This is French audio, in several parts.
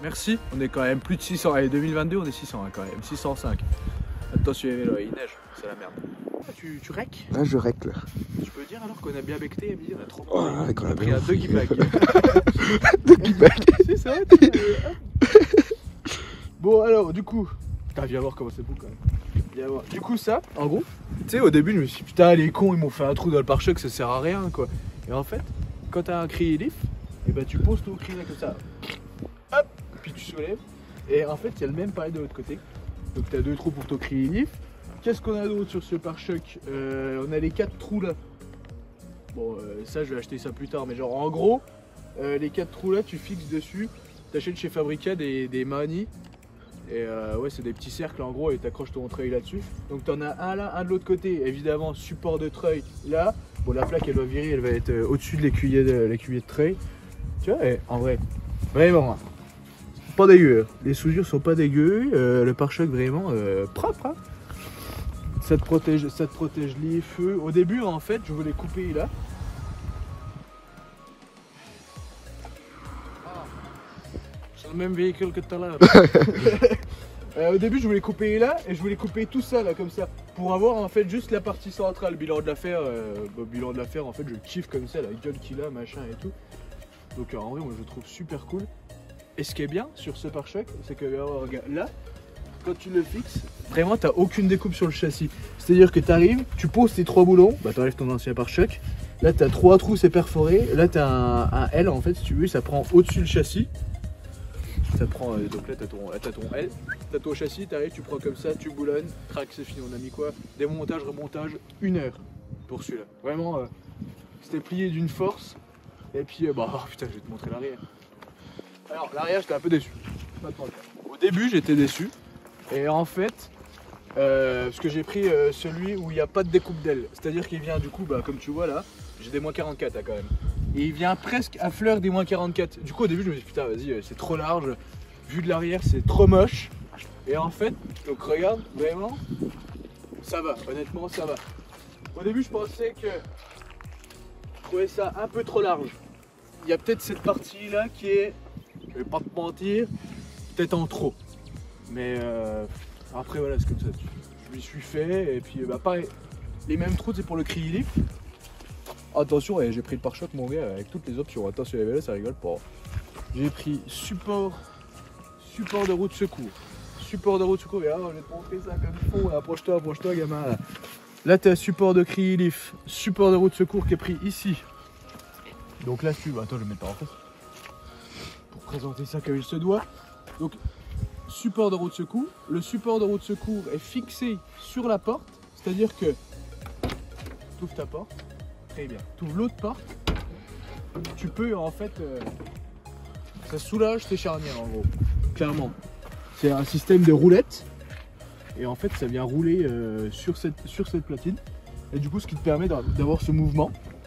Merci. On est quand même plus de 600. Allez, 2022, on est 600 hein, quand même. 605. Attention, il neige. C'est la merde. Tu rec? Là, je rec là. Tu peux dire alors qu'on a bien becté et me dire on a trop Oh là là, qu'on a pris bien un doggy bag. Doggy bag. C'est ça. Bon alors, du coup, putain, viens voir comment c'est beau quand même. Viens voir. Du coup, ça, en gros, tu sais, au début, je me suis dit, putain, les cons, ils m'ont fait un trou dans le pare-choc, ça sert à rien quoi. Et en fait, quand t'as un cri leaf, et bah tu poses ton cri là comme ça. Hop, puis tu soulèves. Et en fait, il y a le même pareil de l'autre côté. Donc t'as 2 trous pour ton cri leaf. Qu'est-ce qu'on a d'autre sur ce pare-choc? On a les 4 trous là. Bon, ça, je vais acheter ça plus tard, mais genre en gros, les 4 trous là, tu fixes dessus. T'achètes chez Fabrica des Mahoni. Et ouais, c'est des petits cercles en gros, et t'accroches ton treuil là-dessus. Donc t'en as un là, un de l'autre côté. Évidemment, support de treuil là. Bon, la plaque elle va virer, elle va être au-dessus de l'écuyer de treuil. Tu vois, et en vrai, vraiment, pas dégueu. Les soudures sont pas dégueu. Le pare-choc vraiment propre. Hein. Ça te protège les feux. Au début, en fait, je voulais couper là. C'est le même véhicule que tout à l'heure. Au début, je voulais couper là et je voulais couper tout ça là comme ça pour avoir en fait juste la partie centrale. Bilan de l'affaire, en fait, je kiffe comme ça, la gueule qu'il a, machin et tout. Donc en vrai, moi, je le trouve super cool. Et ce qui est bien sur ce pare-choc, c'est que regarde, là, quand tu le fixes, vraiment, t'as aucune découpe sur le châssis. C'est-à-dire que tu arrives, tu poses tes 3 boulons, bah t'enlèves ton ancien pare-choc. Là, t'as 3 trous, c'est perforé. Là, t'as un L en fait, si tu veux, ça prend au-dessus le châssis. Ça prend, donc là, t'as ton L, t'as ton châssis, t'arrives, tu prends comme ça, tu boulonnes, crac, c'est fini. On a mis quoi? Démontage, remontage, 1 heure pour celui-là. Vraiment, c'était plié d'une force. Et puis, bah, oh, putain, je vais te montrer l'arrière. Alors, l'arrière, j'étais un peu déçu. Au début, j'étais déçu. Et en fait, parce que j'ai pris celui où il n'y a pas de découpe d'aile. C'est-à-dire qu'il vient du coup, bah, comme tu vois là, j'ai des moins 44 là, quand même. Et il vient presque à fleur des moins 44. Du coup, au début, je me suis dit, putain, vas-y, c'est trop large. Vu de l'arrière, c'est trop moche. Et en fait, donc regarde, vraiment, ça va. Honnêtement, ça va. Au début, je pensais que je trouvais ça un peu trop large. Il y a peut-être cette partie là qui est, je vais pas te mentir, peut-être en trop. Mais après voilà, c'est comme ça. Je m'y suis fait et puis bah pareil. Les mêmes trous, c'est pour le cri leaf. Attention, j'ai pris le pare-choc mon gars avec toutes les options. Attention les vélos, ça rigole pas. J'ai pris support de roue de secours. Support de roue de secours, et alors je vais te montrer ça comme il faut. Approche-toi gamin. Là tu as support de cri leaf, support de roue de secours qui est pris ici. Donc là tu attends, je vais mettre en face. Pour présenter ça comme il se doit. Donc support de roue de secours. Le support de roue de secours est fixé sur la porte. C'est-à-dire que tu ouvres ta porte. Très bien. Tu ouvres l'autre porte. Tu peux en fait... ça soulage tes charnières en gros. Clairement. C'est un système de roulette. Et en fait ça vient rouler sur cette platine. Et du coup ce qui te permet d'avoir ce mouvement.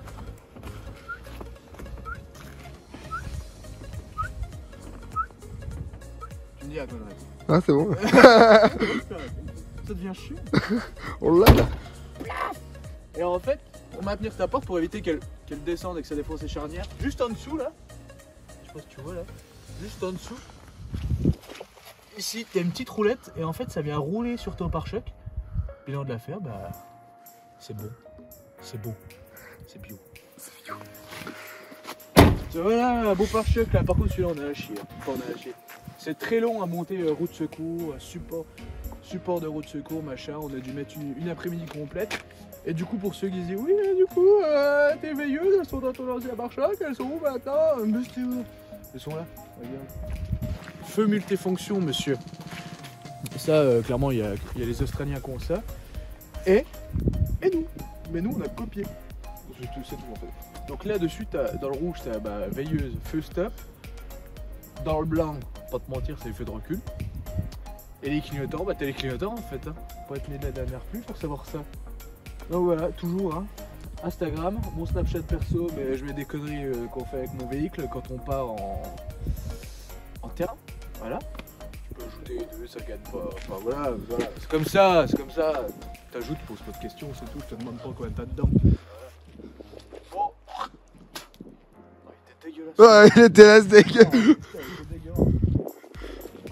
Tu me dis à quoi. Ah, c'est bon. Ça devient chiant. On l'a là. Et en fait, pour maintenir ta porte, pour éviter qu'elle descende et que ça défonce ses charnières, juste en dessous là, je sais pas si tu vois là, juste en dessous, ici, tu as une petite roulette et en fait ça vient rouler sur ton pare-choc. Bilan de l'affaire, bah c'est bon, c'est beau, c'est bio. Voilà, un beau pare-choc là, par contre celui-là on a lâché, C'est très long à monter roue de secours, support de roue de secours, machin, on a dû mettre une après-midi complète. Et du coup, pour ceux qui disent, oui, du coup, tes veilleuses, elles sont dans ton ancien pare-choc, elles sont où maintenant? Mais c'était où? Elles sont là, regarde. Feu multifonction, monsieur. Ça, clairement, il y a les Australiens qui ont ça. Et nous. Mais nous, on a copié. C'est tout en fait. Donc là-dessus, dans le rouge, t'as veilleuse, feu stop. Dans le blanc, pas te mentir, c'est le feu de recul. Et les clignotants, bah t'as les clignotants en fait. Hein. Pour être né de la dernière pluie, pour savoir ça. Donc voilà, toujours hein. Instagram, mon Snapchat perso, mais je mets des conneries qu'on fait avec mon véhicule quand on part en terrain. Voilà. Tu peux ajouter deux, ça gagne pas. Enfin voilà. C'est comme ça. T'ajoutes, pose pas de questions, c'est tout. Je te demande pas combien t'as dedans. Bon. Oh, il était dégueulasse. Ouais, il était là, ce dégueulasse.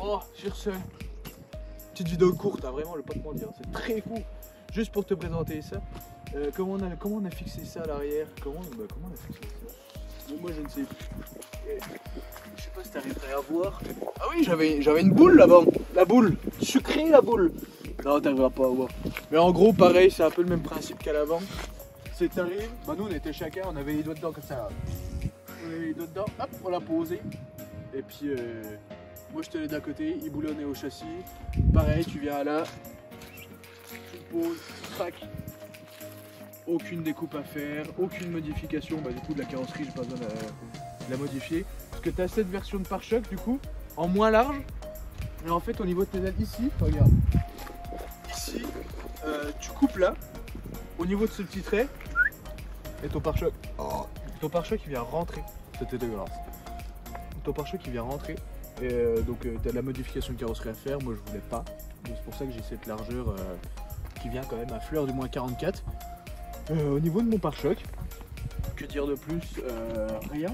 Oh, sur ce, petite vidéo courte, hein, vraiment, je vais pas te mentir, c'est très court. Juste pour te présenter ça. Comment on a fixé ça à l'arrière? Comment on a fixé ça? Mais moi je ne sais plus. Je sais pas si t'arriverais à voir. Ah oui, j'avais une boule là-bas. La boule. Sucrée la boule. Non, t'arriveras pas à voir. Mais en gros, pareil, c'est un peu le même principe qu'à l'avant. C'est t'arrives. Bah nous on était chacun, on avait les doigts dedans comme ça. On avait les doigts dedans, hop, on l'a posé. Et puis moi je te l'ai d'un côté, il boulonnait au châssis. Pareil, tu viens là. Tu poses, crac. Aucune découpe à faire, aucune modification. Bah du coup de la carrosserie, j'ai pas besoin de la modifier. Parce que tu as cette version de pare-choc du coup, en moins large. Et en fait au niveau de tes ailes ici, regarde. Ici, tu coupes là, au niveau de ce petit trait, et ton pare-choc. Oh, ton pare-choc il vient rentrer. C'était dégueulasse. Ton pare-choc il vient rentrer. Et donc tu as de la modification de carrosserie à faire, moi je voulais pas. Donc, c'est pour ça que j'ai cette largeur qui vient quand même à fleur du moins 44. Au niveau de mon pare-choc, que dire de plus? Rien.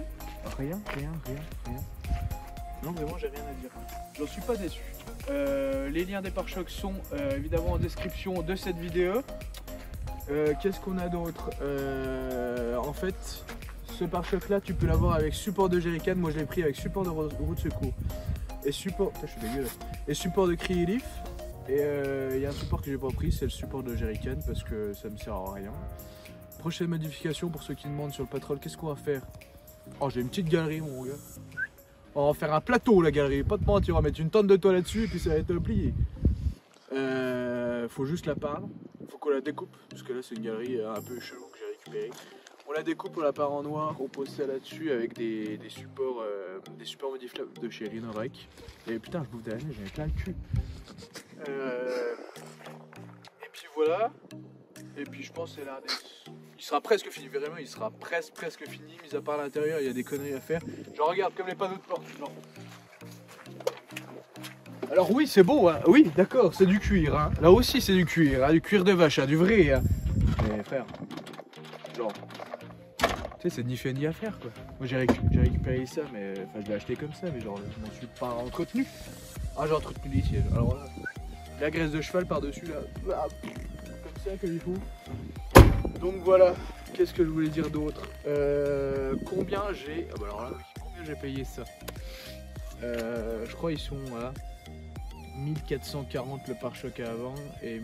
Non, vraiment, j'ai rien à dire. J'en suis pas déçu. Les liens des pare-chocs sont évidemment en description de cette vidéo. Qu'est-ce qu'on a d'autre? En fait, ce pare-choc là, tu peux l'avoir avec support de jerrycan. Moi, je l'ai pris avec support de roue de secours et support. Putain, je suis dégueulasse. Et support de cri leaf. Et il y a un support que j'ai pas pris, c'est le support de jerrycan parce que ça me sert à rien. Prochaine modification pour ceux qui demandent sur le Patrol, qu'est-ce qu'on va faire? Oh, j'ai une petite galerie mon gars. On va faire un plateau la galerie, pas de mentir, on va mettre une tente de toilette dessus et puis ça va être plié. Faut juste la peindre, faut qu'on la découpe parce que là c'est une galerie un peu chelou que j'ai récupérée. On la découpe, on la peint en noir, on pose ça là-dessus avec des supports modifiables de chez Rhinorec. Et putain, je bouffe de la neige, j'avais plein le cul. Et puis voilà. Et puis je pense que c'est l'un des... Il sera presque fini, vraiment, il sera presque fini, mis à part l'intérieur, il y a des conneries à faire. Genre regarde comme les panneaux de porte. Genre. Alors oui, c'est beau, hein. Oui, d'accord, c'est du cuir. Hein. Là aussi c'est du cuir de vache, hein, du vrai. Hein. Mais frère, genre, tu sais, c'est ni fait ni à faire quoi. Moi j'ai récupéré ça, mais enfin je l'ai acheté comme ça, mais genre je m'en suis pas entretenu. Ah, j'ai entretenu les sièges. Alors là, la graisse de cheval par-dessus là, comme ça que il faut. Donc voilà, qu'est-ce que je voulais dire d'autre? Combien j'ai... Ah bah alors là, oui, combien j'ai payé ça? Je crois ils sont à 1440 le pare-choc à avant et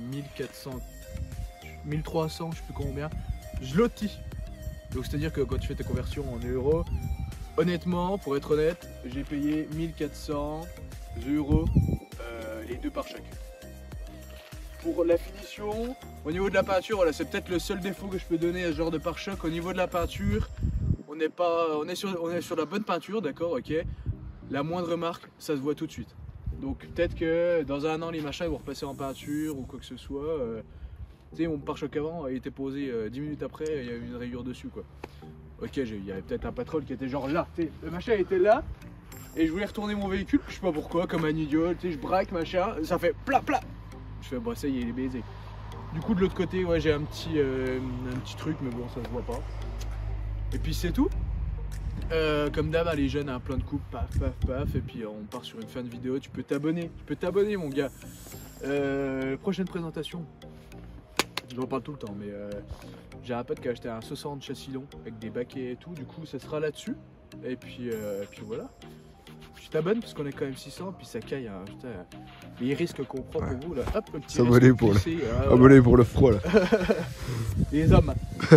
1300, je sais plus combien, zloty. Donc c'est à dire que quand tu fais ta conversion en euros, honnêtement, pour être honnête, j'ai payé 1400 euros les deux pare-chocs. Pour la finition, au niveau de la peinture, voilà, c'est peut-être le seul défaut que je peux donner à ce genre de pare-choc. Au niveau de la peinture, on est sur la bonne peinture, d'accord, ok. La moindre marque, ça se voit tout de suite. Donc peut-être que dans un an, les machins ils vont repasser en peinture ou quoi que ce soit. Tu sais, mon pare-choc avant, il était posé 10 minutes après, il y avait une rayure dessus, quoi. Ok, il y avait peut-être un Patrol qui était genre là, tu sais, le machin était là. Et je voulais retourner mon véhicule, je sais pas pourquoi, comme un idiot, tu sais, je braque, machin, ça fait plat. Je fais, bon, ça y est, il est baisé. Du coup, de l'autre côté, ouais, j'ai un petit truc, mais bon, ça se voit pas. Et puis c'est tout. Comme d'hab, les jeunes, un plein de coupes, paf. Et puis on part sur une fin de vidéo. Tu peux t'abonner, mon gars. Prochaine présentation. Je en parle tout le temps, mais j'ai un pote qui a acheté un 60 châssis long avec des baquets et tout. Du coup, ça sera là-dessus. Et puis voilà. Tu t'abonnes parce qu'on est quand même 600, puis ça caille, hein, putain. Les risques qu'on prend pour vous là, hop, le petit abonner pour abonner pour le froid là. Les hommes.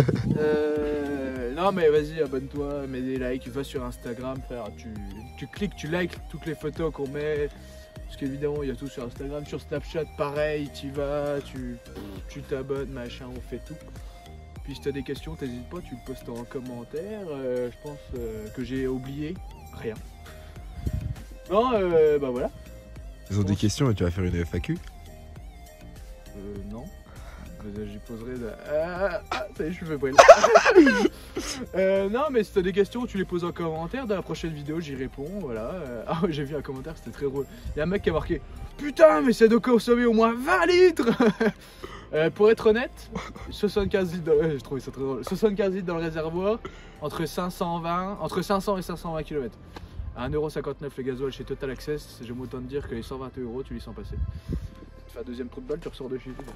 Non mais vas-y, abonne-toi, mets des likes, va sur Instagram, frère, tu cliques, tu likes toutes les photos qu'on met. Parce qu'évidemment il y a tout sur Instagram, sur Snapchat pareil, tu vas, tu t'abonnes, machin, on fait tout. Puis si tu as des questions, t'hésites pas, tu le postes en commentaire. Je pense que j'ai oublié rien. Non, bah voilà. Ils ont des questions et tu vas faire une FAQ? Non. J'y poserai de... ça y est, je me brûle. Non, mais si t'as des questions, tu les poses en commentaire. Dans la prochaine vidéo, j'y réponds. Voilà. Ah, j'ai vu un commentaire, c'était très drôle. Il y a un mec qui a marqué putain, mais c'est de consommer au moins 20 litres. Pour être honnête, 75 litres, j'ai trouvé ça très drôle. 75 litres dans le réservoir, entre 500 et 520 km. À 1,59€ le gasoil chez Total Access, j'aime autant te dire que les 120 € tu les sens passer. Tu fais un deuxième trou de balle, tu ressors de chez toi.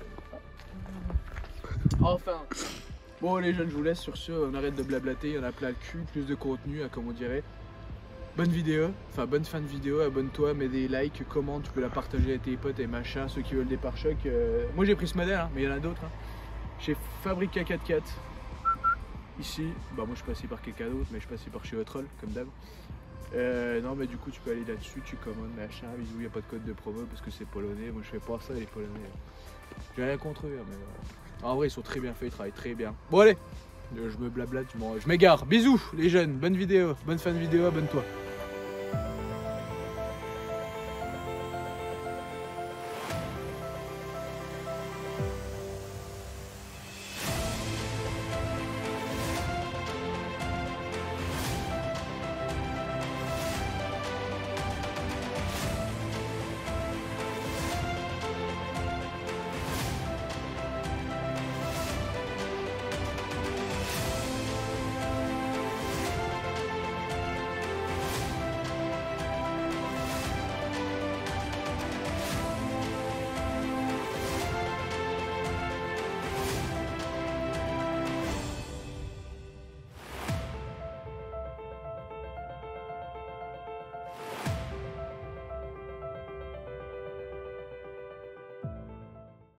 Enfin. Bon les jeunes, je vous laisse sur ce, on arrête de blablater, il y en a plein le cul, plus de contenu, comme on dirait. Bonne vidéo, enfin bonne fin de vidéo, abonne-toi, mets des likes, commente, tu peux la partager avec tes potes et machin, ceux qui veulent des pare-chocs. Moi j'ai pris ce modèle, hein, mais il y en a d'autres. Hein. Chez Fabrica 4x4, ici, bah moi je suis passé par quelqu'un d'autre, mais je suis passé par chez Hotroll, comme d'hab. Non mais du coup tu peux aller là-dessus, tu commandes, machin, bisous, il n'y a pas de code de promo parce que c'est polonais, moi je fais pas ça les polonais. J'ai rien contre eux, mais en vrai ils sont très bien faits, ils travaillent très bien. Bon allez, je me blablate, je m'égare. Bisous les jeunes, bonne vidéo, bonne fin de vidéo, abonne-toi.